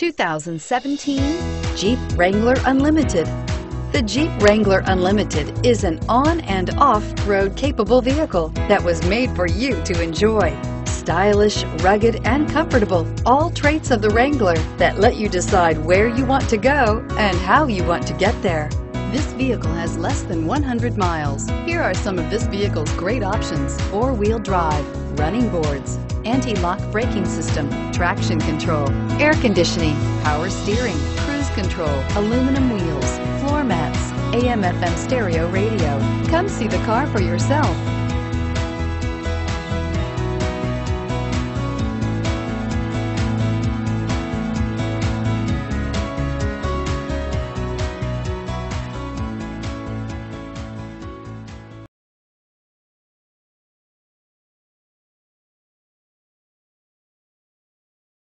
2017 Jeep Wrangler Unlimited. The Jeep Wrangler Unlimited is an on- and off-road capable vehicle that was made for you to enjoy. Stylish, rugged, and comfortable, all traits of the Wrangler that let you decide where you want to go and how you want to get there. This vehicle has less than 100 miles. Here are some of this vehicle's great options: four-wheel drive, running boards, anti-lock braking system, traction control, air conditioning, power steering, cruise control, aluminum wheels, floor mats, AM/FM stereo radio. Come see the car for yourself.